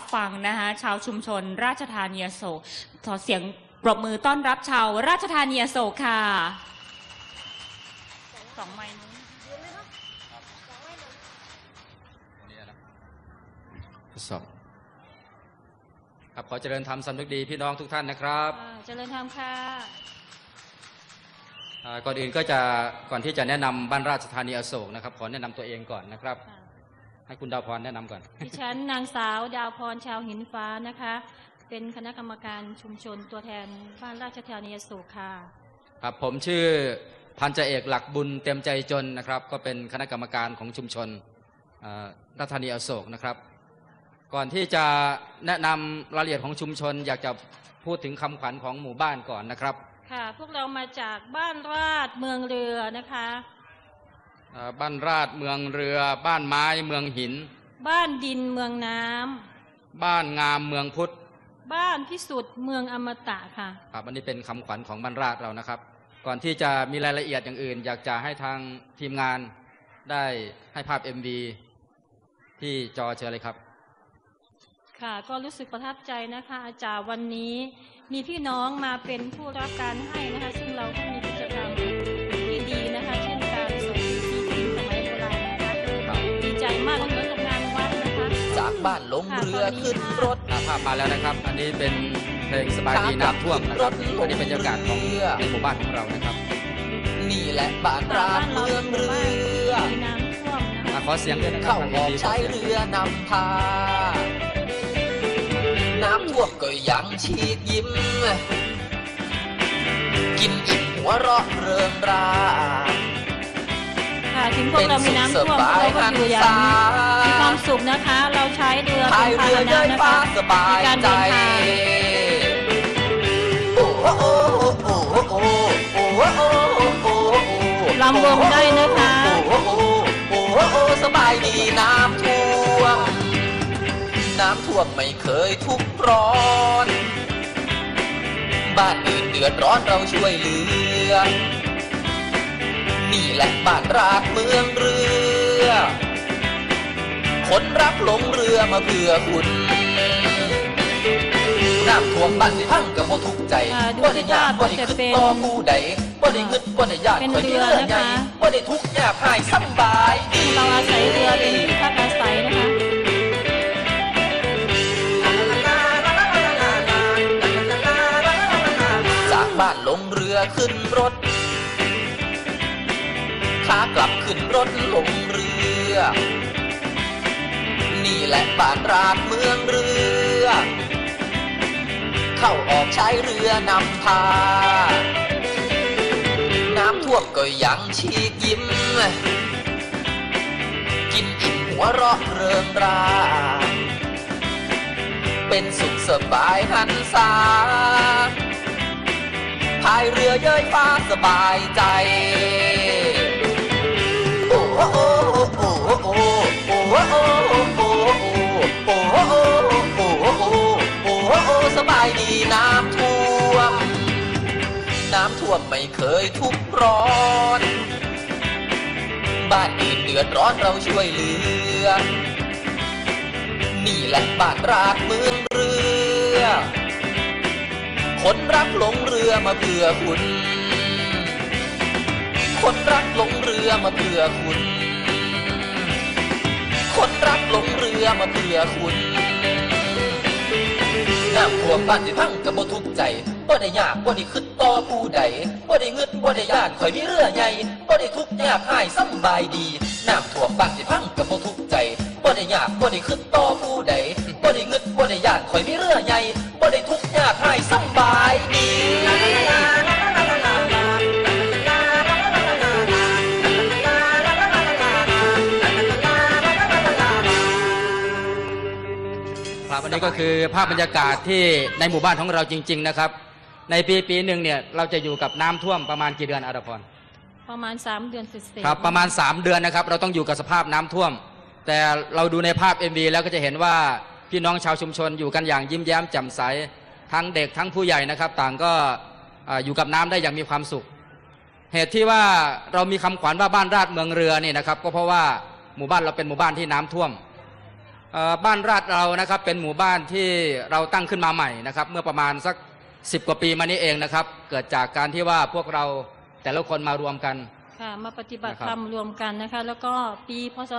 ฟังนะคะชาวชุมชนราชธานีอโศกขอเสียงปรบมือต้อนรับชาวราชธานีอโศกค่ะสองไม้นู้นสองครับขอเจริญธรรมสำนึกดีพี่น้องทุกท่านนะครับเจริญธรรมค่ะก่อนอื่นก็ก่อนที่จะแนะนำบ้านราชธานีอโศกนะครับขอแนะนำตัวเองก่อนนะครับให้คุณดาวพรแนะนำก่อนดิฉันนางสาวดาวพรชาวหินฟ้านะคะเป็นคณะกรรมการชุมชนตัวแทนบ้านราชธานีอโศกค่ะครับผมชื่อพันจ่าเอกหลักบุญเต็มใจจนนะครับก็เป็นคณะกรรมการของชุมชนราชธานีอโศกนะครับก่อนที่จะแนะนำรายละเอียดของชุมชนอยากจะพูดถึงคำขวัญของหมู่บ้านก่อนนะครับค่ะพวกเรามาจากบ้านราชเมืองเรือนะคะบ้านราชเมืองเรือบ้านไม้เมืองหินบ้านดินเมืองน้ำบ้านงามเมืองพุทธบ้านพิสุทธิ์เมืองอมตะค่ะครับอันนี้เป็นคำขวัญของบ้านราชเรานะครับก่อนที่จะมีรายละเอียดอย่างอื่นอยากจะให้ทางทีมงานได้ให้ภาพ MV ที่จอเชิญเลยครับค่ะก็รู้สึกประทับใจนะคะอาจารย์วันนี้มีพี่น้องมาเป็นผู้รับการให้นะคะซึ่งเราก็มีกิจกรรมที่ดีนะคะเช่นการส่งทีพิมพ์สมัยโบราณนะคะดีใจมากวันนี้ทำงานวัดนะคะจากบ้านลงเรือขึ้นรถภาพมาแล้วนะครับอันนี้เป็นเพลงสบายดีน้ำท่วมนะครับอันนี้บรรยากาศของหมู่บ้านของเรานะครับนี่แหละบ้านราชเมืองเรือน้ำท่วมขอเสียงด้วยนะครับเข้าออกใช้เรือนำพาน้ำท่วมก็ยังฉีกยิ้มกินอิ่มหัวเราะเริงราค่ะถึงพวกเรามีน้ำท่วมเราก็อยู่อย่างมีความสุขนะคะเราใช้เรือเป็นพาหนะนะคะในการเดินทางลำวงได้นะคะสบายดีน้ำท่วมน้ำท่วมไม่เคยทุกข์ร้อนบ้านอื่นเดือดร้อนเราช่วยเหลือนี่แหละบ้านราชเมืองเรือคนรักลงเรือมาเพื่อคุณน้ำท่วมบ้านสิพังกับโมทุกใจบ่ได้ยากบ่ได้ขึ้นต่อผู้ใดบ่ได้เงินบ่ได้ยากเป็นเรือนะคะบ่ได้ทุกข์ยากหายสบายเราอาศัยเรือเป็นที่พักอาศัยนะคะบ้านลงเรือขึ้นรถขากลับขึ้นรถลงเรือนี่แหละบ้านราชเมืองเรือเข้าออกใช้เรือนำพาน้ำท่วมก็ยังฉีกยิ้มกินอิ่มหัวเราะเริงราเป็นสุขสบายหันษาพายเรือเย้ยฟ้าสบายใจโอ้โอ้โอ้โอ้โอ้โอ้โอ้โอ้โอ้โอ้โอ้โอ้สบายดีน้ำท่วมน้ำท่วมไม่เคยทุกข์ร้อนบ้านอื่นเดือดร้อนเราช่วยเหลือนี่แหละบ้านราชเมืองเรือคนรักลงเรือมาเพื่อคุณคนรักลงเรือมาเพื่อคุณคนรักลงเรือมาเพื่อคุณน้ำท่วมบ้านสิพังกับบ่ทุกข์ใจบ่ได้ยากบ่ได้ขึ้นต่อผู้ใดบ่ได้เงินบ่ได้ยากข่อยมีเรือใหญ่บ่ได้ทุกข์ยากหายสบายดีน้ำท่วมบ้านสิพังกับบ่ทุกข์ใจบ่ได้ยากบ่ได้ขึ้นต่อผู้ใดบ่ได้เงินบ่ได้ยากข่อยมีเรือใหญ่บ่ได้ทุกข์ยากหายสบายดีครับอันนี้ก็คือภาพบรรยากาศที่ในหมู่บ้านของเราจริงๆนะครับในปีหนึ่งเนี่ยเราจะอยู่กับน้ำท่วมประมาณกี่เดือนอาดาพรประมาณ3 เดือนเศษครับประมาณ3 เดือนนะครับเราต้องอยู่กับสภาพน้ำท่วมแต่เราดูในภาพ MV แล้วก็จะเห็นว่าพี่น้องชาวชุมชนอยู่กันอย่างยิ้มแย้มแจ่มใสทั้งเด็กทั้งผู้ใหญ่นะครับต่างก็อยู่กับน้ำได้อย่างมีความสุขเหตุที่ว่าเรามีคำขวัญว่าบ้านราชเมืองเรือนี่นะครับก็เพราะว่าหมู่บ้านเราเป็นหมู่บ้านที่น้ำท่วมบ้านราดเรานะครับเป็นหมู่บ้านที่เราตั้งขึ้นมาใหม่นะครับเมื่อประมาณสัก10 กว่าปีมานี้เองนะครับเกิดจากการที่ว่าพวกเราแต่ละคนมารวมกันค่ะมาปฏิบัติธรรมรวมกันนะคะแล้วก็ปีพศ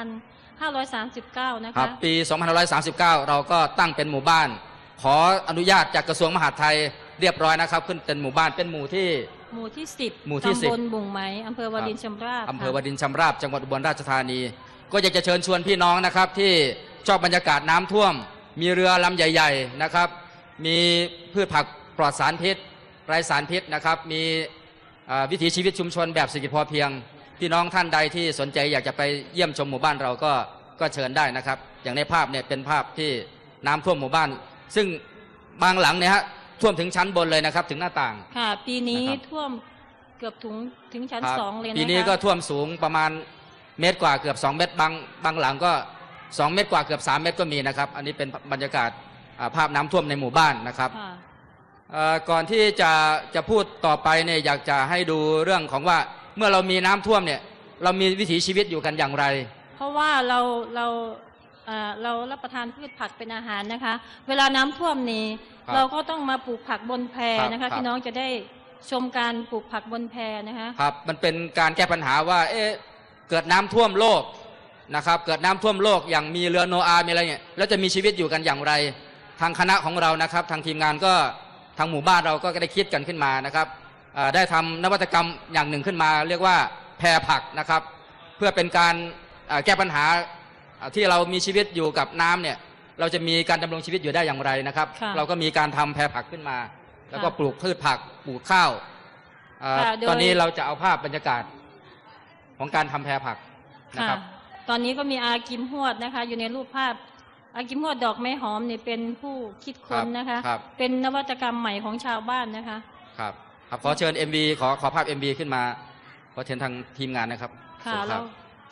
2539 นะคะปี 2539 เราก็ตั้งเป็นหมู่บ้านขออนุญาตจากกระทรวงมหาดไทยเรียบร้อยนะครับขึ้นเป็นหมู่บ้านเป็นหมู่ที่10ตำบลบุ่งไหมอำเภอวารินชำราบจังหวัดอุบลราชธานีก็อยากจะเชิญชวนพี่น้องนะครับที่ชอบบรรยากาศน้ำท่วมมีเรือลำใหญ่ๆนะครับมีพืชผักปลอดสารพิษไร้สารพิษนะครับมีวิถีชีวิตชุมชนแบบเศรษฐกิจพอเพียงพี่น้องท่านใดที่สนใจอยากจะไปเยี่ยมชมหมู่บ้านเราก็เชิญได้นะครับอย่างในภาพเนี่ยเป็นภาพที่น้ำท่วมหมู่บ้านซึ่งบางหลังเนี่ยฮะท่วมถึงชั้นบนเลยนะครับถึงหน้าต่างค่ะปีนี้ท่วมเกือบถึงชั้น2เลยนะคะปีนี้ก็ท่วมสูงประมาณเมตรกว่าเกือบ2 เมตรบางหลังก็2 เมตรกว่าเกือบ3 เมตรก็มีนะครับอันนี้เป็นบรรยากาศภาพน้ำท่วมในหมู่บ้านนะครับก่อนที่จะพูดต่อไปเนี่ยอยากจะให้ดูเรื่องของว่าเมื่อเรามีน้ำท่วมเนี่ยเรามีวิถีชีวิตอยู่กันอย่างไรเพราะว่าเรารับประทานพืชผักเป็นอาหารนะคะเวลาน้ำท่วมนี่เราก็ต้องมาปลูกผักบนแพนะคะพี่น้องจะได้ชมการปลูกผักบนแพนะคะครับมันเป็นการแก้ปัญหาว่าเกิดน้ำท่วมโลกนะครับเกิดน้ำท่วมโลกอย่างมีเรือโนอาห์มีอะไรเนี่ยแล้วจะมีชีวิตอยู่กันอย่างไรทางคณะของเรานะครับทางทีมงานก็ทางหมู่บ้านเราก็ได้คิดกันขึ้นมานะครับได้ทำนวัตกรรมอย่างหนึ่งขึ้นมาเรียกว่าแพผักนะครับเพื่อเป็นการแก้ปัญหาที่เรามีชีวิตอยู่กับน้ำเนี่ยเราจะมีการดำรงชีวิตอยู่ได้อย่างไรนะครับเราก็มีการทำแพผักขึ้นมาแล้วก็ปลูกพืชผักปลูกข้าวตอนนี้เราจะเอาภาพบรรยากาศของการทำแพผักนะครับตอนนี้ก็มีอากิมฮวดนะคะอยู่ในรูปภาพอากิมฮวดดอกไม้หอมเนี่ยเป็นผู้คิดค้นนะคะเป็นนวัตกรรมใหม่ของชาวบ้านนะคะครับขอเชิญ MV ขอภาพ MV ขึ้นมาขอเชิญทางทีมงานนะครับค่ะแล้ว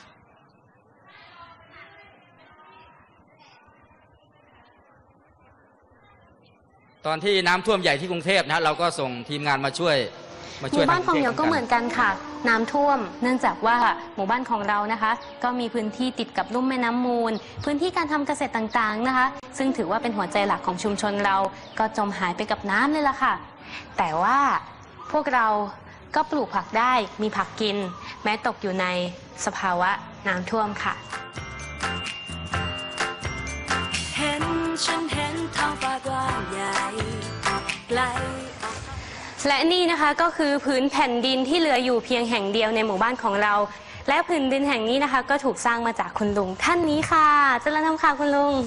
ตอนที่น้ำท่วมใหญ่ที่กรุงเทพนะเราก็ส่งทีมงานมาช่วยหมู่บ้านของเหมียวก็เหมือนกันค่ะน้ำท่วมเนื่องจากว่าหมู่บ้านของเรานะคะก็มีพื้นที่ติดกับลุ่มแม่น้ำมูลพื้นที่การทำเกษตรต่างๆนะคะซึ่งถือว่าเป็นหัวใจหลักของชุมชนเราก็จมหายไปกับน้ำเลยล่ะค่ะแต่ว่าพวกเราก็ปลูกผักได้มีผักกินแม้ตกอยู่ในสภาวะน้ำท่วมค่ะฉันเห็นท้องฟ้ากว้างใหญ่ไกลและนี่นะคะก็คือพื้นแผ่นดินที่เหลืออยู่เพียงแห่งเดียวในหมู่บ้านของเราและพื้นดินแห่งนี้นะคะก็ถูกสร้างมาจากคุณลุงท่านนี้ค่ะเจริญธรรมค่ะคุณลุง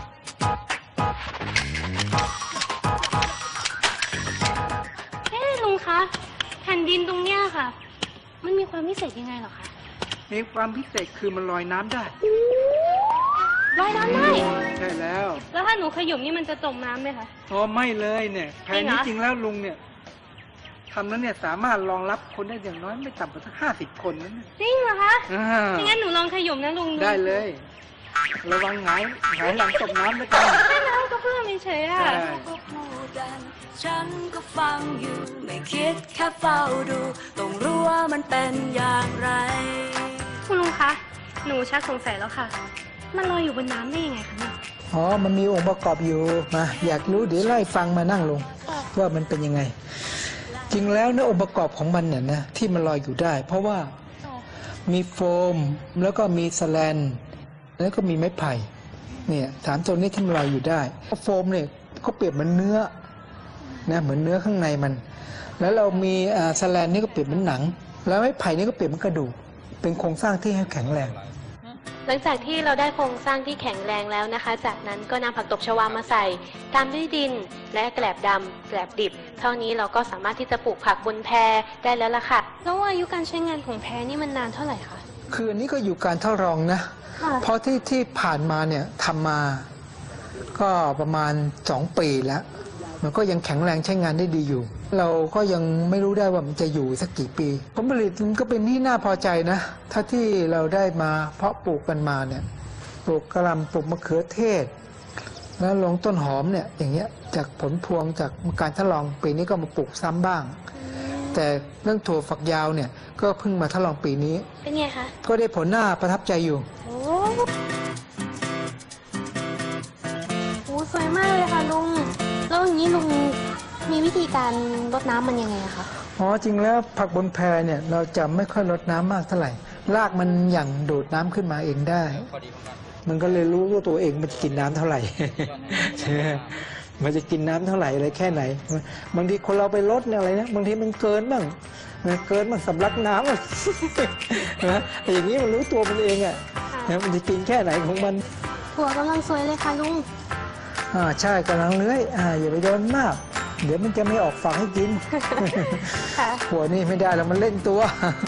ลุงคะแผ่นดินตรงเนี้ยค่ะมันมีความพิเศษยังไงหรอคะมีความพิเศษคือมันลอยน้ำได้ลอยน้ำได้ใช่แล้วถ้าหนูขยุ่มนี่มันจะจมน้ำไหมคะอ๋อไม่เลยเนี่ยแผ่นนี้จริงแล้วลุงเนี่ยทำนั้นเนี่ยสามารถรองรับคนได้อย่างน้อยไม่ต่ำกว่าสัก50 คนนั่นจริงเหรอคะงั้นหนูลองขยุ่มนะลุงได้เลยระวังหงายหลังตกน้ำด้วยกันไม่น้ำก็เพื่อไม่เฉยอ่ะฉันก็ฟังอยู่ไม่คิดแค่เฝ้าดูต้องรู้ว่ามันเป็นอย่างไรคุณลุงคะหนูชักสงสัยแล้วค่ะมันลอยอยู่บนน้ำได้ยังไงคะเนี่ยอ๋อมันมีองค์ประกอบอยู่มาอยากรู้เดี๋ยวไล่ฟังมานั่งลงว่ามันเป็นยังไงจริงแล้วนะองค์ประกอบของมันเนี่ยนะที่มันลอยอยู่ได้เพราะว่ามีโฟมแล้วก็มีแสแลนแล้วก็มีไม้ไผ่เนี่ย3 ตัวนี้ที่มันลอยอยู่ได้โฟมเนี่ยก็เปรียบเหมือนเนื้อนะเหมือนเนื้อข้างในมันแล้วเรามีแสแลนนี่ก็เปรียบเหมือนหนังแล้วไม้ไผ่นี่ก็เปรียบเหมือนกระดูกเป็นโครงสร้างที่ให้แข็งแรงหลังจากที่เราได้โครงสร้างที่แข็งแรงแล้วนะคะจากนั้นก็นำผักตบชวามาใส่ตามด้วยดินและแกลบดำแกลบดิบเท่านี้เราก็สามารถที่จะปลูกผักบนแพได้แล้วล่ะค่ะแล้วอายุการใช้งานของแพนี่มันนานเท่าไหร่คะคืออันนี้ก็อยู่การทดลองนะเพราะที่ผ่านมาเนี่ยทำมาก็ประมาณ2 ปีแล้วมันก็ยังแข็งแรงใช้งานได้ดีอยู่เราก็ยังไม่รู้ได้ว่ามันจะอยู่สักกี่ปีผลผลิตมันก็เป็นที่น่าพอใจนะถ้าที่เราได้มาเพาะปลูกกันมาเนี่ยปลูกกระหล่ำปลูกมะเขือเทศแล้วลงต้นหอมเนี่ยอย่างเงี้ยจากผลพวงจากการทดลองปีนี้ก็มาปลูกซ้ำบ้างแต่เรื่องถั่วฝักยาวเนี่ยก็เพิ่งมาทดลองปีนี้เป็นไงคะก็ได้ผลน่าประทับใจอยู่นี้ลุงมีวิธีการรดน้ำมันยังไงอะคะอ๋อจริงแล้วผักบนแพเนี่ยเราจะไม่ค่อยรดน้ำมากเท่าไหร่รากมันอย่างดูดน้ำขึ้นมาเองได้ มันก็เลยรู้ว่าตัวเองมันจะกินน้ำเท่าไหร่ ใช่ไหมมันจะกินน้ำเท่าไหร่อะไรแค่ไหนบางทีคนเราไปรดเนี่ยอะไรนะบางทีมันเกินบ้างเกินบ้างสำลักน้ำนะแต่อย่างนี้มันรู้ตัวมันเองอ่ะมันจะกินแค่ไหนของมันถั่วกำลังสวยเลยค่ะลุงใช่กำลังเลื้อยอย่าไปโดนมาก เดี๋ยวมันจะไม่ออกฝักให้กิน หัวนี่ไม่ได้แล้วมันเล่นตัว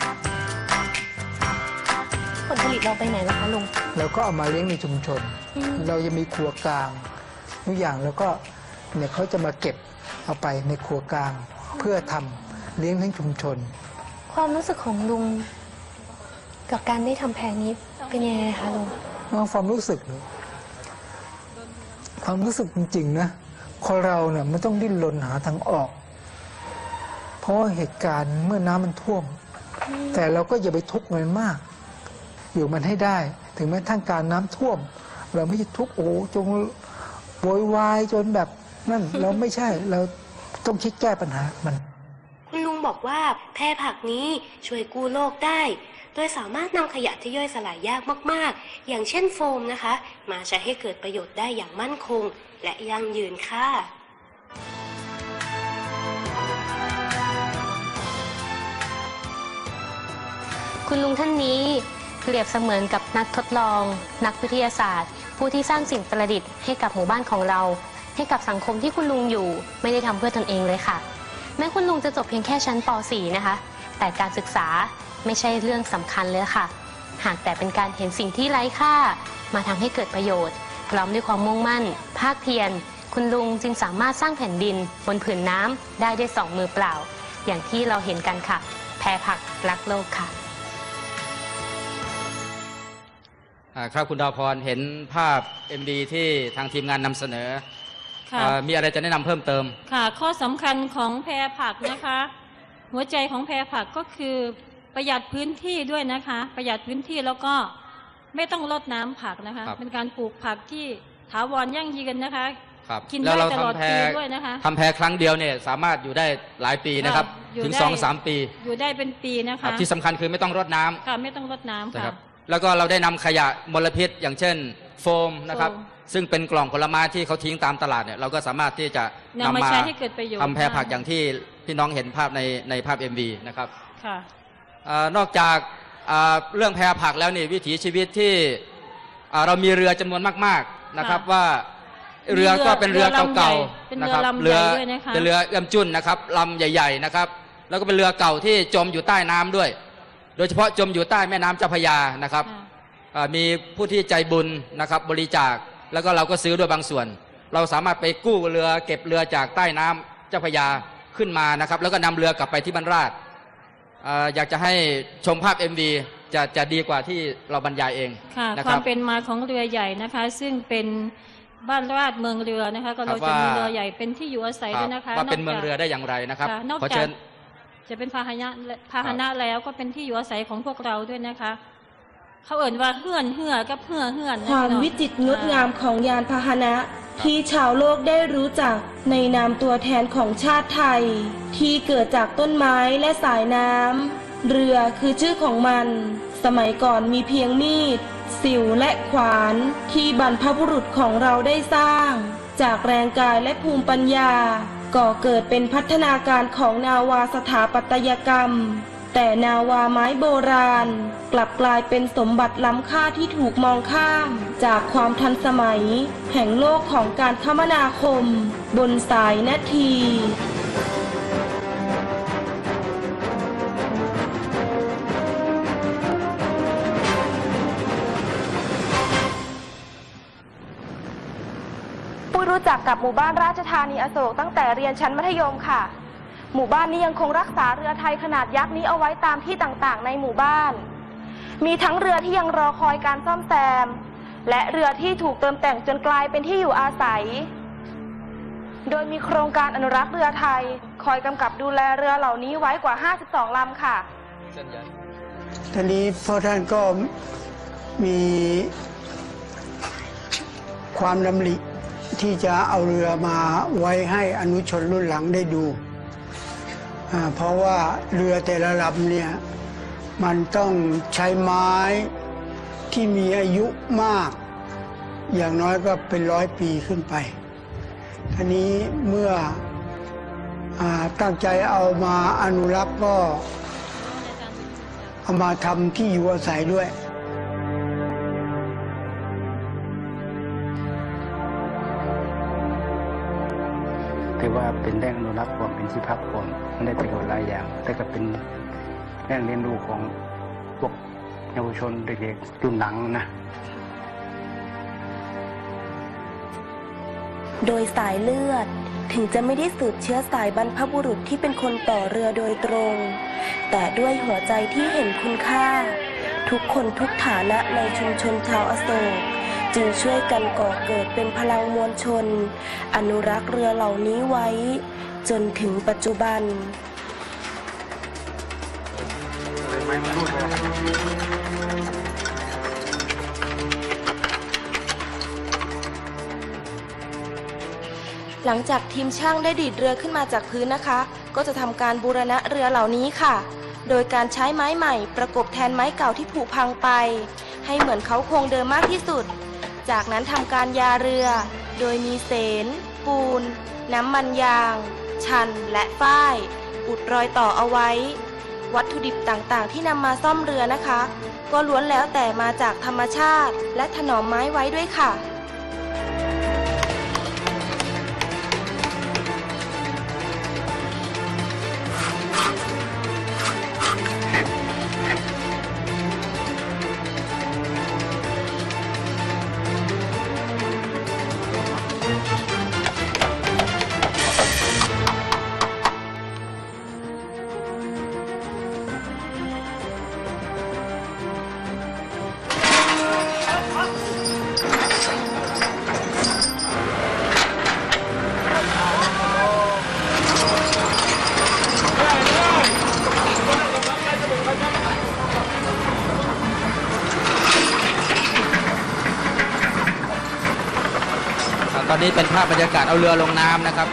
ผลผลิตเราไปไหนล่ะคะลุงเราก็เอามาเลี้ยงในชุมชน เราจะมีครัวกลางทุกอย่างแล้วก็เนี่ยเขาจะมาเก็บเอาไปในครัวกลาง เพื่อทำเลี้ยงทั้งชุมชนความรู้สึกของลุงกับการได้ทำแพงนี้เป็นยังไงคะลุงความรู้สึกเลยความรู้สึกจริงๆนะคนเราเนี่ยมันต้องดิ้นรนหาทางออก เพราะเหตุการณ์เมื่อน้ำมันท่วม แต่เราก็อย่าไปทุกข์มันมาก อยู่มันให้ได้ ถึงแม้ทั้งการน้ำท่วม เราไม่ใช่ทุกข์โอ้จงโวยวายจนแบบนั่น เราไม่ใช่เราต้องคิดแก้ปัญหามันคุณลุงบอกว่าแพร่ผักนี้ช่วยกู้โลกได้ โดยสามารถนำขยะที่ย่อยสลายยากมากๆ อย่างเช่นโฟมนะคะ มาใช้ให้เกิดประโยชน์ได้อย่างมั่นคงและยั่งยืนค่ะคุณลุงท่านนี้เปรียบเสมือนกับนักทดลอง นักวิทยาศาสตร์ ผู้ที่สร้างสิ่งประดิษฐ์ให้กับหมู่บ้านของเรา ให้กับสังคมที่คุณลุงอยู่ไม่ได้ทำเพื่อตนเองเลยค่ะแม้คุณลุงจะจบเพียงแค่ชั้นป .4 นะคะแต่การศึกษาไม่ใช่เรื่องสำคัญเลยค่ะหากแต่เป็นการเห็นสิ่งที่ไร้ค่ามาทำให้เกิดประโยชน์พร้อมด้วยความมุ่งมั่นภาคเพียรคุณลุงจึงสามารถสร้างแผ่นดินบนผืนน้ำได้ด้วย2 มือเปล่าอย่างที่เราเห็นกันค่ะแพรผักรักโลกค่ะครับคุณดาวพรเห็นภาพ MV ที่ทางทีมงานนำเสนอมีอะไรจะแนะนำเพิ่มเติมค่ะข้อสำคัญของแพรผักนะคะหัวใจของแพรผักก็คือประหยัดพื้นที่ด้วยนะคะประหยัดพื้นที่แล้วก็ไม่ต้องรดน้ำผักนะคะเป็นการปลูกผักที่ถาวรยั่งยืนนะคะกินได้ตลอดปีด้วยนะคะทำแพรครั้งเดียวเนี่ยสามารถอยู่ได้หลายปีนะครับถึง 2-3 ปีอยู่ได้เป็นปีนะคะที่สำคัญคือไม่ต้องรดน้ำค่ะไม่ต้องรดน้ำค่ะแล้วก็เราได้นำขยะมลพิษอย่างเช่นโฟมนะครับซึ่งเป็นกล่องผลไม้ที่เขาทิ้งตามตลาดเนี่ยเราก็สามารถที่จะนำมาใช้ให้เกิดประโยชน์ทำแพรผักอย่างที่พี่น้องเห็นภาพในภาพ MV นะครับนอกจากเรื่องแพรผักแล้วนี่วิถีชีวิตที่เรามีเรือจำนวนมากๆนะครับว่าเรือก็เป็นเรือเก่าๆนะครับเรือเป็นเรือเอื้อมจุนนะครับลำใหญ่ๆนะครับแล้วก็เป็นเรือเก่าที่จมอยู่ใต้น้ำด้วยโดยเฉพาะจมอยู่ใต้แม่น้ำเจ้าพระยานะครับมีผู้ที่ใจบุญนะครับบริจาคแล้วก็เราก็ซื้อด้วยบางส่วนเราสามารถไปกู้เรือเก็บเรือจากใต้น้ำเจ้าพระยาขึ้นมานะครับแล้วก็นำเรือกลับไปที่บ้านราชอยากจะให้ชมภาพ MV จะดีกว่าที่เราบรรยายเองค่ะความเป็นมาของเรือใหญ่นะคะซึ่งเป็นบ้านราชเมืองเรือนะคะก็เราจะมีเรือใหญ่เป็นที่อยู่อาศัยด้วยนะคะว่าเป็นเมืองเรือได้อย่างไรนะครับขอเชิญจะเป็นพาหนะแล้วก็เป็นที่อยู่อาศัยของพวกเราด้วยนะคะเขาเอ่ยว่าเฮือนกับเฮือนความวิจิตรงดงามของยานพาหนะที่ชาวโลกได้รู้จักในนามตัวแทนของชาติไทยที่เกิดจากต้นไม้และสายน้ำเรือคือชื่อของมันสมัยก่อนมีเพียงมีดสิวและขวานที่บรรพบุรุษของเราได้สร้างจากแรงกายและภูมิปัญญาก่อเกิดเป็นพัฒนาการของนาวาสถาปัตยกรรมแต่นาวาไม้โบราณกลับกลายเป็นสมบัติล้ำค่าที่ถูกมองข้ามจากความทันสมัยแห่งโลกของการคมนาคมบนสายนาทีรู้จักกับหมู่บ้านราชธานีอโศกตั้งแต่เรียนชั้นมัธยมค่ะหมู่บ้านนี้ยังคงรักษาเรือไทยขนาดยักษ์นี้เอาไว้ตามที่ต่างๆในหมู่บ้านมีทั้งเรือที่ยังรอคอยการซ่อมแซมและเรือที่ถูกเติมแต่งจนกลายเป็นที่อยู่อาศัยโดยมีโครงการอนุรักษ์เรือไทยคอยกำกับดูแลเรือเหล่านี้ไว้กว่า52 ลำค่ะทีนี้พ่อท่านก็มีความดำริที่จะเอาเรือมาไว้ให้อนุชนรุ่นหลังได้ดูเพราะว่าเรือแต่ละลำเนี่ยมันต้องใช้ไม้ที่มีอายุมากอย่างน้อยก็เป็น100 ปีขึ้นไปทีนี้เมื่อตั้งใจเอามาอนุรักษ์ก็เอามาทำที่อยู่อาศัยด้วยถือว่าเป็นแหล่งอนุรักษ์ความเป็นที่พักผ่อนมันได้ประโยชน์หลายอย่างแต่ก็เป็นแหล่งเรียนรู้ของพวกเยาวชนเด็กๆรุ่นหลังนะโดยสายเลือดถึงจะไม่ได้สืบเชื้อสายบรรพบุรุษที่เป็นคนต่อเรือโดยตรงแต่ด้วยหัวใจที่เห็นคุณค่าทุกคนทุกฐานะในชุมชนชาวอโศกจึงช่วยกันก่อเกิดเป็นพลังมวลชนอนุรักษ์เรือเหล่านี้ไว้จนถึงปัจจุบันหลังจากทีมช่างได้ดีดเรือขึ้นมาจากพื้นนะคะก็จะทำการบูรณะเรือเหล่านี้ค่ะโดยการใช้ไม้ใหม่ประกบแทนไม้เก่าที่ผุพังไปให้เหมือนเขาคงเดิมมากที่สุดจากนั้นทำการยาเรือโดยมีเสนปูนน้ำมันยางชันและฝ้ายอุดรอยต่อเอาไว้วัตถุดิบต่างๆที่นำมาซ่อมเรือนะคะก็ล้วนแล้วแต่มาจากธรรมชาติและถนอมไม้ไว้ด้วยค่ะตอนนี้เป็นภาพบรรยากาศเอาเรือลงน้ำนะครับ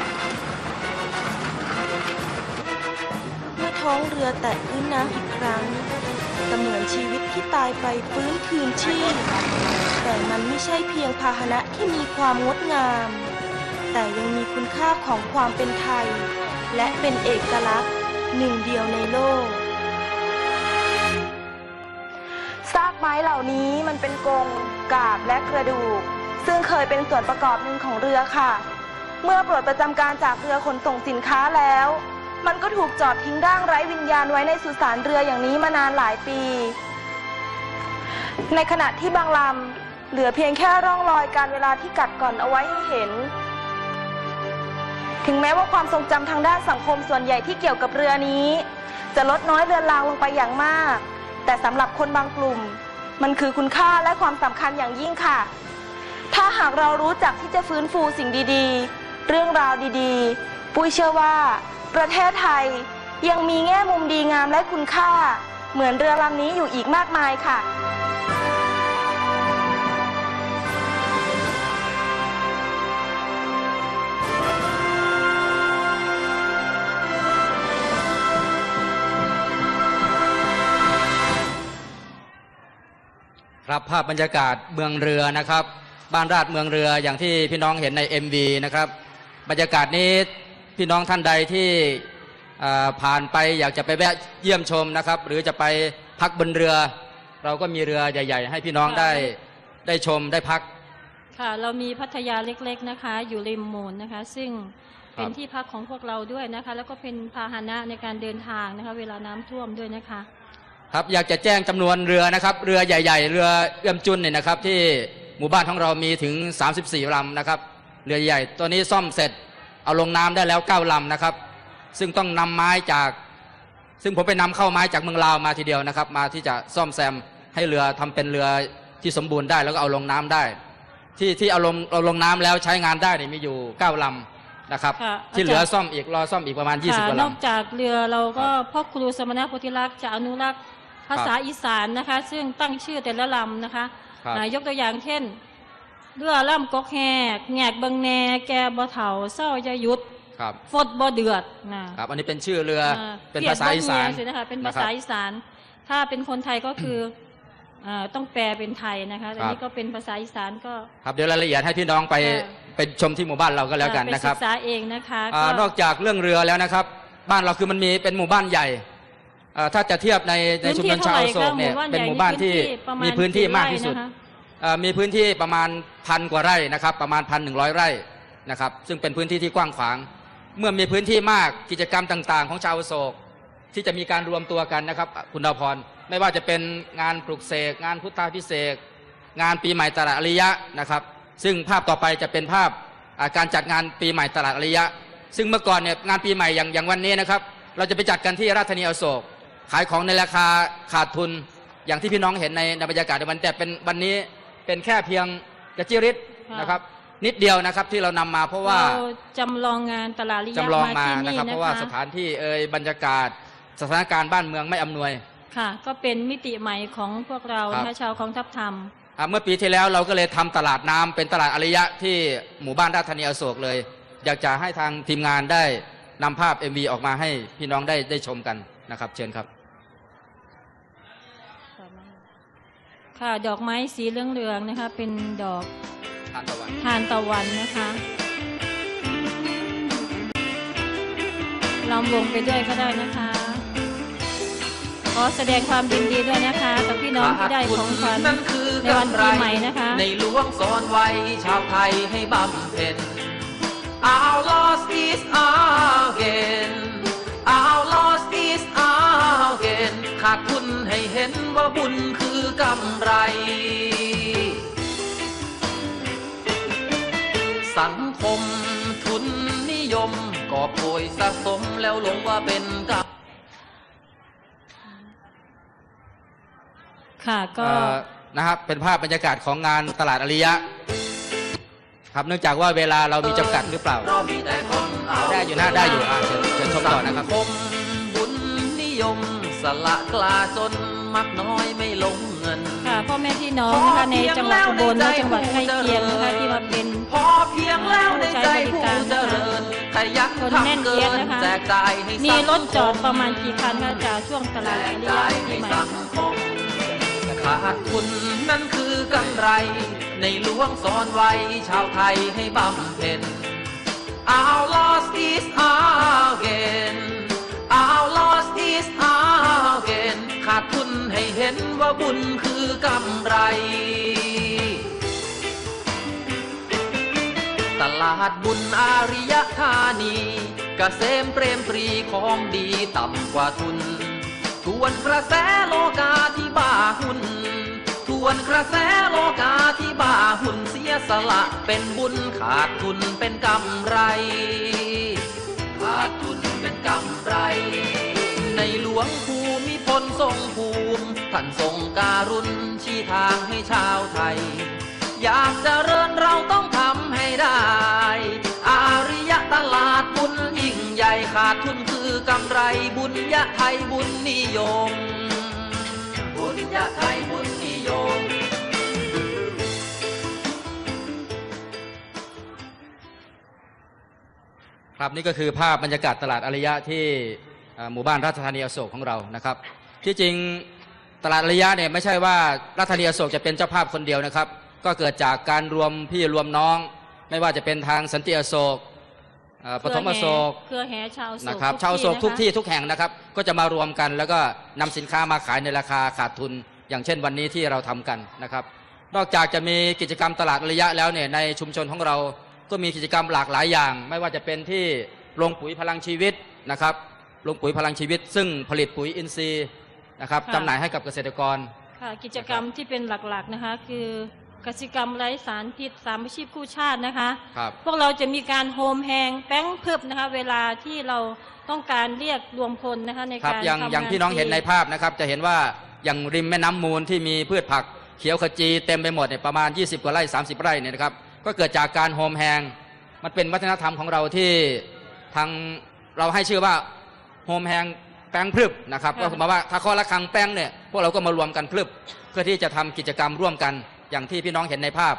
เมื่อท้องเรือแตะพื้นน้ำอีกครั้งเสมือนชีวิตที่ตายไปฟื้นคืนชีพแต่มันไม่ใช่เพียงพาหนะที่มีความงดงามแต่ยังมีคุณค่าของความเป็นไทยและเป็นเอกลักษณ์หนึ่งเดียวในโลกซากไม้เหล่านี้มันเป็นกรงกาบและกระดูกซึ่งเคยเป็นส่วนประกอบหนึ่งของเรือค่ะเมื่อปลดประจำการจากเรือขนส่งสินค้าแล้วมันก็ถูกจอดทิ้งร่างไร้วิญญาณไว้ในสุสานเรืออย่างนี้มานานหลายปีในขณะที่บางลำเหลือเพียงแค่ร่องรอยการเวลาที่กัดก่อนเอาไว้ให้เห็นถึงแม้ว่าความทรงจำทางด้านสังคมส่วนใหญ่ที่เกี่ยวกับเรือนี้จะลดน้อยเลือนลางลงไปอย่างมากแต่สำหรับคนบางกลุ่มมันคือคุณค่าและความสำคัญอย่างยิ่งค่ะถ้าหากเรารู้จักที่จะฟื้นฟูสิ่งดีๆเรื่องราวดีๆปุ้ยเชื่อว่าประเทศไทยยังมีแง่มุมดีงามและคุณค่าเหมือนเรือลำนี้อยู่อีกมากมายค่ะครับภาพบรรยากาศเมืองเรือนะครับบ้านราชเมืองเรืออย่างที่พี่น้องเห็นใน MV นะครับบรรยากาศนี้พี่น้องท่านใดที่ผ่านไปอยากจะไปแวะเยี่ยมชมนะครับหรือจะไปพักบนเรือเราก็มีเรือใหญ่ๆให้พี่น้องได้ชมได้พักค่ะเรามีพัทยาเล็กๆนะคะอยู่ริมมูลนะคะซึ่งเป็นที่พักของพวกเราด้วยนะคะแล้วก็เป็นพาหนะในการเดินทางนะคะเวลาน้ำท่วมด้วยนะคะครับอยากจะแจ้งจำนวนเรือนะครับเรือใหญ่ๆเรือเอื้อมจุนเนี่ยนะครับที่หมู่บ้านของเรามีถึง34 ลำนะครับเรือใหญ่ตัวนี้ซ่อมเสร็จเอาลงน้ำได้แล้ว9 ลำนะครับซึ่งต้องนำไม้จากซึ่งผมไปนำเข้าไม้จากเมืองลาวมาทีเดียวนะครับมาที่จะซ่อมแซมให้เรือทำเป็นเรือที่สมบูรณ์ได้แล้วก็เอาลงน้ำได้ที่เอาลงน้ำแล้วใช้งานได้เนี่ยมีอยู่9 ลำนะครับที่เหลือซ่อมอีกรอซ่อมอีกประมาณ20 กว่าลำนอกจากเรือเราก็พ่อครูสมณโพธิลักษณ์จะอนุรักษ์ภาษาอีสานนะคะซึ่งตั้งชื่อแต่ละลำนะคะยกตัวอย่างเช่นเรือล่ำกอกแหกแงกบังแนแกบ่เฒ่าเศร้าจะยุดฟดบ่เดือดนะครับอันนี้เป็นชื่อเรือเป็นภาษาอีสานนะคะเป็นภาษาอีสานถ้าเป็นคนไทยก็คือต้องแปลเป็นไทยนะคะแต่นี่ก็เป็นภาษาอีสานก็ครับเดี๋ยวรายละเอียดให้พี่น้องไปชมที่หมู่บ้านเราก็แล้วกันนะครับไปศึกษาเองนะคะนอกจากเรื่องเรือแล้วนะครับบ้านเราคือมันมีเป็นหมู่บ้านใหญ่ถ้าจะเทียบในชุมชนชาวโศกเนี่ยเป็นหมู่บ้านที่มีพื้นที่มากที่สุดมีพื้นที่ประมาณ1,000 กว่าไร่นะครับประมาณ 1,100 ไร่นะครับซึ่งเป็นพื้นที่ที่กว้างขวางเมื่อมีพื้นที่มากกิจกรรมต่างๆของชาวโศกที่จะมีการรวมตัวกันนะครับคุณดาวพรไม่ว่าจะเป็นงานปลุกเสกงานพุทธาภิเษกงานปีใหม่ตลาดอริยะนะครับซึ่งภาพต่อไปจะเป็นภาพการจัดงานปีใหม่ตลาดอริยะซึ่งเมื่อก่อนเนี่ยงานปีใหม่อย่างวันนี้นะครับเราจะไปจัดกันที่ราชธานีอโศกขายของในราคาขาดทุนอย่างที่พี่น้องเห็นในบรรยากาศในวันแต่เป็นวันนี้เป็นแค่เพียงกระจิริดนะครับนิดเดียวนะครับที่เรานำมาเพราะว่าจำลองงานตลาดอริยะจำลองมานะครับเพราะว่าสถานที่บรรยากาศสถานการณ์บ้านเมืองไม่อำนวยค่ะก็เป็นมิติใหม่ของพวกเราชาวกองทัพธรรมเมื่อปีที่แล้วเราก็เลยทำตลาดน้ำเป็นตลาดอริยะที่หมู่บ้านราชธานีอโศกเลยอยากจะให้ทางทีมงานได้นำภาพ MV ออกมาให้พี่น้องได้ชมกันนะครับเชิญครับค่ะดอกไม้สีเหลืองๆนะคะเป็นดอกทานตะวันนะคะลำวงไปด้วยก็ได้นะคะขอแสดงความยินดีด้วยนะคะกับพี่น้องที่ได้ของขวัญในวันปีใหม่นะคะในหลวงสอนไว้ชาวไทยให้บำเพ็ญ Our lost is our gain Our lost is our gain ขาดทุนให้เห็นว่าบุญคือกำไรสังคมทุนนิยมกอบโกยสะสมแล้วหลงว่าเป็นกรรมค่ะก็นะครับเป็นภาพบรรยากาศของงานตลาดอริยะครับเนื่องจากว่าเวลาเรามีจำกัดหรือเปล่าได้อยู่นะได้อยู่เชิญชมต่อนะครับบุญนิยมสละกล้าจนมักน้อยไม่ลงเงินค่ะพ่อแม่พี่น้องนะคะในจังหวัดอุบลและจังหวัดใกล้เคียงนะคะที่มาเป็นพอเพียงแล้วในใจผู้เจริญขยันทำเกินแจกจ่ายให้มีรถจอดประมาณกี่คันคะจากช่วงตลาดอริยะปีใหม่ขาดทุนนั่นคือกำไรในหลวงสอนไว้ชาวไทยให้บำเพ็ญ Our lost is our gain Our lost is our gain ขาดทุนให้เห็นว่าบุญคือกำไรตลาดบุญอาริยธานีเกษมเปรมปรีของดีต่ำกว่าทุนทวนกระแสโลกาที่บ้าหุ่นทวนกระแสโลกาที่บ้าหุ่นเสียสละเป็นบุญขาดทุนเป็นกำไรขาดทุนเป็นกำไรในหลวงภูมิพลทรงภูมิท่านทรงการุณชี้ทางให้ชาวไทยอยากเจริญเราต้องทำให้ได้อาริยะตลาดบุญยิ่งใหญ่ขาดทุนคือกำไรบุญยะไทยบุญนิยมบุญยะไทยบุญนิยมครับนี่ก็คือภาพบรรยากาศตลาดอริยะที่หมู่บ้านราชธานีอโศกของเรานะครับที่จริงตลาดอริยะเนี่ยไม่ใช่ว่าราชธานีอโศกจะเป็นเจ้าภาพคนเดียวนะครับก็เกิดจากการรวมพี่รวมน้องไม่ว่าจะเป็นทางสันติอโศกปฐมอโศกเครือแห่ชาวโศกนะครับชาวโศกทุกที่ทุกแห่งนะครับก็จะมารวมกันแล้วก็นำสินค้ามาขายในราคาขาดทุนอย่างเช่นวันนี้ที่เราทำกันนะครับนอกจากจะมีกิจกรรมตลาดอริยะแล้วเนี่ยในชุมชนของเราก็มีกิจกรรมหลากหลายอย่างไม่ว่าจะเป็นที่โรงปุ๋ยพลังชีวิตนะครับโรงปุ๋ยพลังชีวิตซึ่งผลิตปุ๋ยอินทรีย์นะครับจำหน่ายให้กับเกษตรกรค่ะกิจกรรมที่เป็นหลักๆนะคะคือกสิกรรมไร้สารพิษสามัคคีคู่ชาตินะคะพวกเราจะมีการโฮมแฮงแป้งเพิบนะคะเวลาที่เราต้องการเรียกรวมพลนะคะในการอย่างพี่น้องเห็นในภาพนะครับจะเห็นว่าอย่างริมแม่น้ำมูลที่มีพืชผักเขียวขจีเต็มไปหมดเนี่ยประมาณ20 กว่าไร่30 ไร่เนี่ยนะครับก็เกิดจากการโฮมแฮงมันเป็นวัฒนธรรมของเราที่ทางเราให้ชื่อว่าโฮมแฮงแป้งพรึบนะครับก็คือหมายว่าถ้าข้อละครังแป้งเนี่ยพวกเราก็มารวมกันพรึบเพื่อที่จะทำกิจกรรมร่วมกันอย่างที่พี่น้องเห็นในภาพ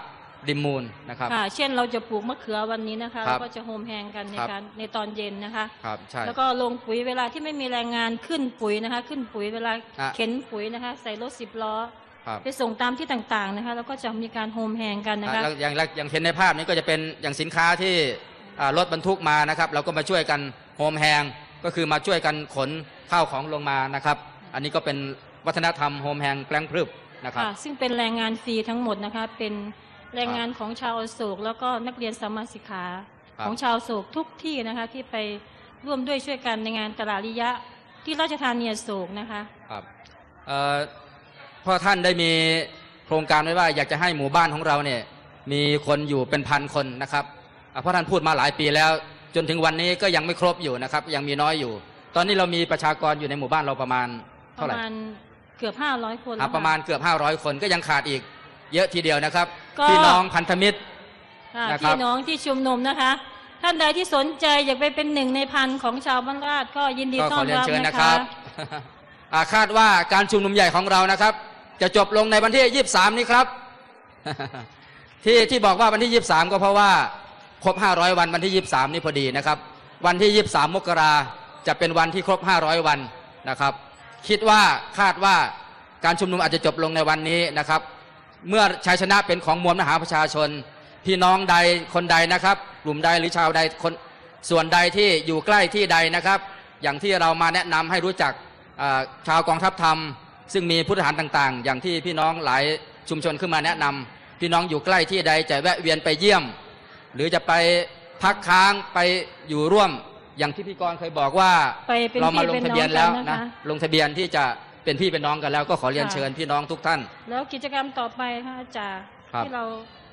ริมมูลนะครับเช่นเราจะปลูกมะเขือวันนี้นะคะเราก็จะโฮมแฮงกันในตอนเย็นนะคะใช่แล้วก็ลงปุ๋ยเวลาที่ไม่มีแรงงานขึ้นปุ๋ยนะคะขึ้นปุ๋ยเวลาเข็นปุ๋ยนะคะใส่รถ10 ล้อไปส่งตามที่ต่างๆนะคะแล้วก็จะมีการโฮมแฮงกันนะคะอย่างเห็นในภาพนี้ก็จะเป็นอย่างสินค้าที่รถบรรทุกมานะครับเราก็มาช่วยกันโฮมแฮงก็คือมาช่วยกันขนข้าวของลงมานะครับอันนี้ก็เป็นวัฒนธรรมโฮมแฮงแปลงพรึบนะครับซึ่งเป็นแรงงานฟรีทั้งหมดนะคะเป็นแรงงานของชาวอโศกแล้วก็นักเรียนสามัญศึกษาของชาวอโศกทุกที่นะคะที่ไปร่วมด้วยช่วยกันในงานตลาดริยะที่ราชธานีอโศกนะคะครับพ่อท่านได้มีโครงการไว้ว่าอยากจะให้หมู่บ้านของเราเนี่ยมีคนอยู่เป็นพันคนนะครับพ่อท่านพูดมาหลายปีแล้วจนถึงวันนี้ก็ยังไม่ครบอยู่นะครับยังมีน้อยอยู่ตอนนี้เรามีประชากรอยู่ในหมู่บ้านเราประมาณเท่าไหร่ประมาณเกือบ500 คนประมาณเกือบ500 คนก็ยังขาดอีกเยอะทีเดียวนะครับพี่น้องพันธมิตรพี่น้องที่ชุมนุมนะคะท่านใดที่สนใจอยากไปเป็น1 ใน 1,000ของชาวบ้านราชก็ยินดีต้อนรับนะคะคาดว่าการชุมนุมใหญ่ของเรานะครับจะจบลงในวันที่23นี้ครับที่บอกว่าวันที่23ก็เพราะว่าครบ500 วันวันที่23นี้พอดีนะครับวันที่23 มกราจะเป็นวันที่ครบ500 วันนะครับคาดว่าการชุมนุมอาจจะจบลงในวันนี้นะครับเมื่อชัยชนะเป็นของมวลมหาประชาชนพี่น้องใดคนใดนะครับกลุ่มใดหรือชาวใดคนส่วนใดที่อยู่ใกล้ที่ใดนะครับอย่างที่เรามาแนะนำให้รู้จักชาวกองทัพธรรมซึ่งมีผู้ทหารต่างๆอย่างที่พี่น้องหลายชุมชนขึ้นมาแนะนำพี่น้องอยู่ใกล้ที่ใดจะแวะเวียนไปเยี่ยมหรือจะไปพักค้างไปอยู่ร่วมอย่างที่พี่กรเคยบอกว่าเรามาลงทะเบียนแล้วนะลงทะเบียนที่จะเป็นพี่เป็นน้องกันแล้วก็ขอเรียนเชิญพี่น้องทุกท่านแล้วกิจกรรมต่อไปค่ะอาจารย์ที่เรา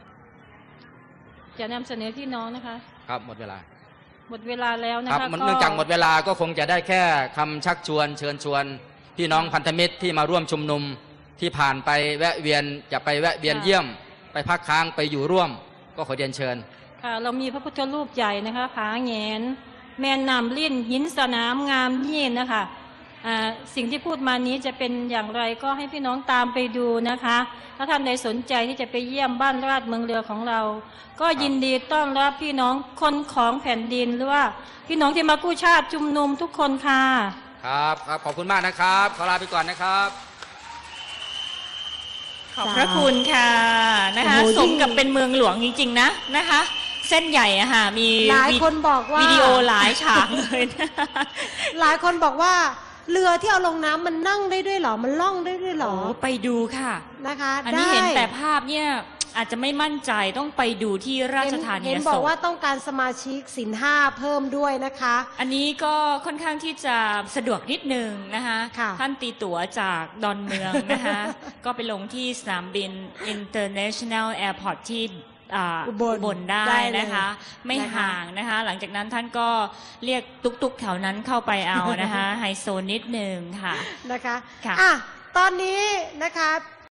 จะนำเสนอพี่น้องนะคะครับหมดเวลาแล้วนะคะเนื่องจากหมดเวลาก็คงจะได้แค่คำชักชวนเชิญชวนพี่น้องพันธมิตรที่มาร่วมชุมนุมที่ผ่านไปแวะเวียนจะไปแวะเวียนเยี่ยมไปพักค้างไปอยู่ร่วมก็ขอเรียนเชิญค่ะเรามีพระพุทธรูปใหญ่นะคะผาแงนแม่น้ำลิ้นหินสนามงามยิ่งนะคะสิ่งที่พูดมานี้จะเป็นอย่างไรก็ให้พี่น้องตามไปดูนะคะถ้าท่านใดสนใจที่จะไปเยี่ยมบ้านราชเมืองเรือของเราก็ยินดีต้อนรับพี่น้องคนของแผ่นดินหรือว่าพี่น้องที่มากู้ชาติชุมนุมทุกคนค่ะครับขอบคุณมากนะครับขอลาไปก่อนนะครับขอบพระคุณค่ะนะคะสมกับเป็นเมืองหลวงจริงๆนะคะเส้นใหญ่อะค่ะมีหลายคนบอกว่าวิดีโอหลายฉากเลยหลายคนบอกว่าเรือที่เอาลงน้ำมันนั่งได้ด้วยหรอมันล่องได้ด้วยหรอไปดูค่ะนะคะอันนี้เห็นแต่ภาพเนี่ยอาจจะไม่มั่นใจต้องไปดูที่ราชธานีเห็นบอกว่าต้องการสมาชิกศีล 5เพิ่มด้วยนะคะอันนี้ก็ค่อนข้างที่จะสะดวกนิดนึงนะคะท่านตีตั๋วจากดอนเมืองนะคะก็ไปลงที่สนามบิน International Airport ที่อุบลได้นะคะไม่ห่างนะคะหลังจากนั้นท่านก็เรียกตุ๊กๆแถวนั้นเข้าไปเอานะคะไฮโซนิดนึงค่ะนะคะตอนนี้นะคะ